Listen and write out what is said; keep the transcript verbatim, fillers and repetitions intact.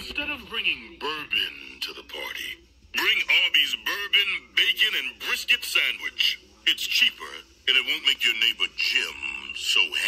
Instead of bringing bourbon to the party, bring Arby's bourbon, bacon, and brisket sandwich. It's cheaper, and it won't make your neighbor Jim so